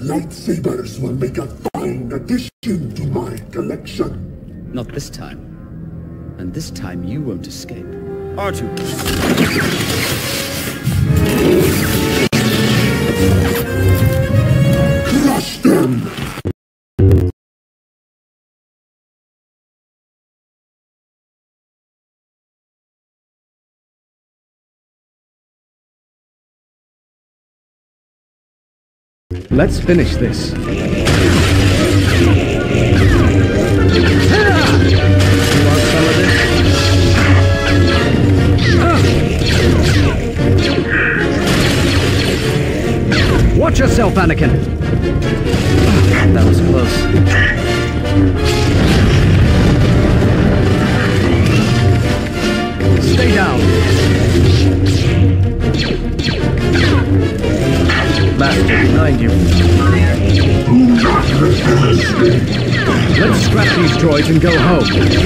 lightsabers will make a fine addition to my collection. Not this time. And this time you won't escape. R2. Crush them! Let's finish this. You want some of this? Watch yourself, Anakin! That was close. Stay down! Master, behind you. Let's scrap these droids and go home.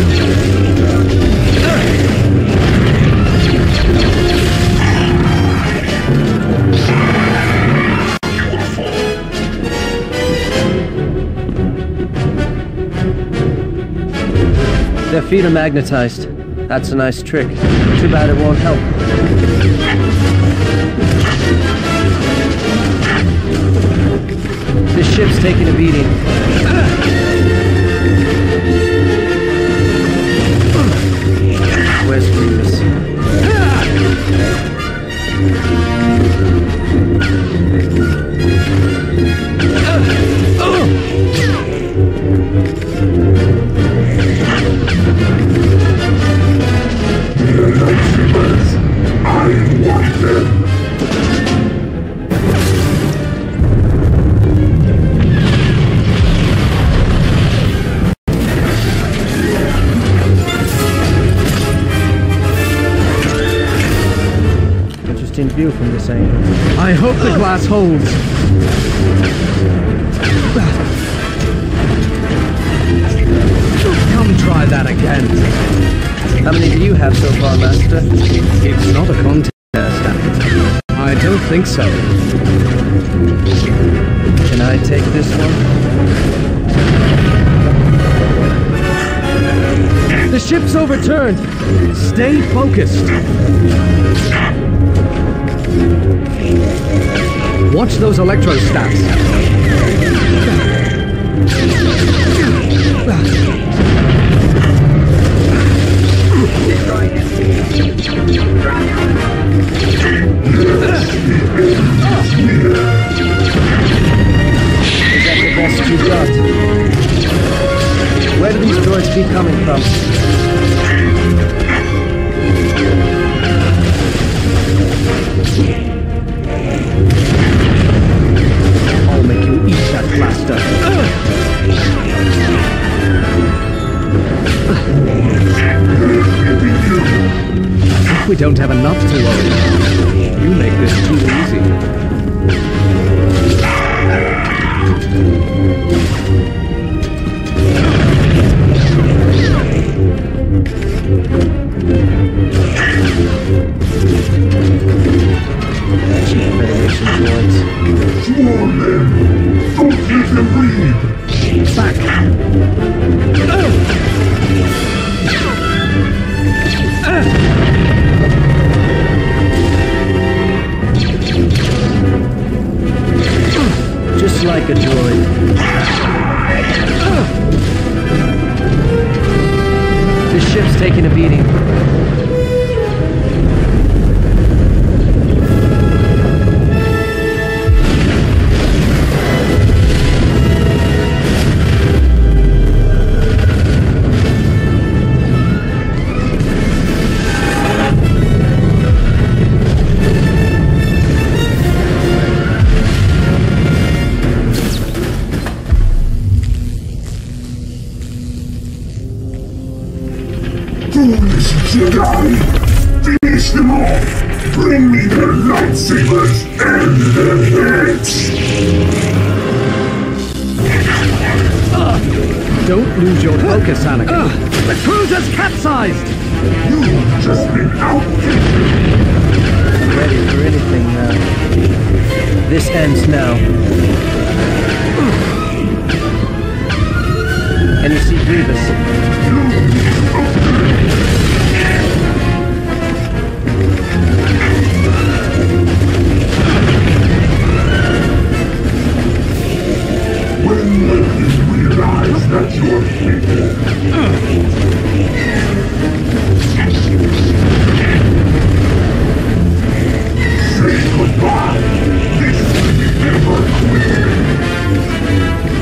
Their feet are magnetized. That's a nice trick. Too bad it won't help. This ship's taking a beating. Where's Grievous? I want them! View from this angle. I hope the glass holds. Come try that again. How many do you have so far, Master? It's not a contest. I don't think so. Can I take this one? The ship's overturned. Stay focused. Watch those electrostats. Is that the best you got? Where do these droids keep coming from? I'll make you eat that blaster. I think we don't have enough to worry. You make this too easy. Federation droids. Swarm them! Don't let them breathe! Back! Just like a droid. This ship's taking a beating. Foolish Jedi! Finish them all! Bring me their lightsabers and their heads! Don't lose your focus, Anakin. The cruiser's capsized! You've just been outkicked! Ready for anything now. This ends now. Grievous. When will you realize that you're people? Say goodbye. This will be never quit.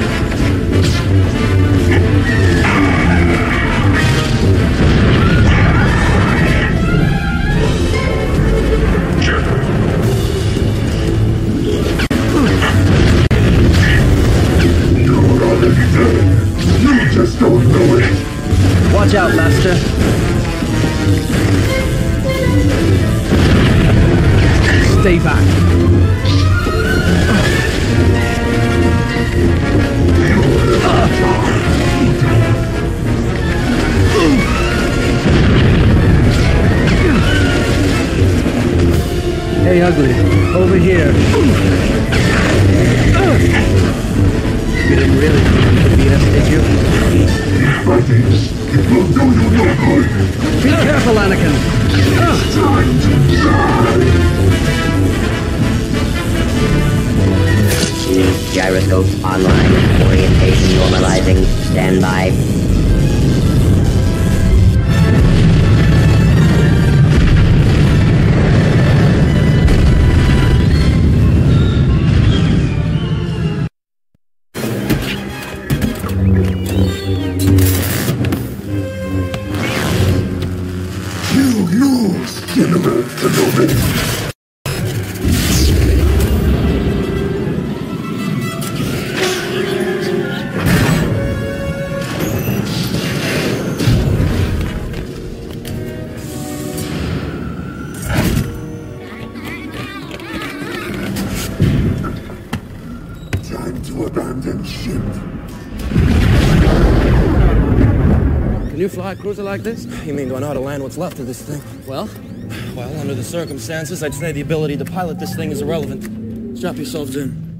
You're already dead. You just don't know it. Watch out, Master. Stay back. Hey, Ugly. Over here. You didn't really think you could beat us, did you? Fighting. It will do you no good. Be careful, Anakin. It's time to die. Gyroscopes online. Orientation normalizing. Stand by. You lose, General Kenobi. Time to abandon ship. Can you fly a cruiser like this? You mean do I know how to land what's left of this thing? Well, Well, under the circumstances, I'd say the ability to pilot this thing is irrelevant. Strap yourselves in.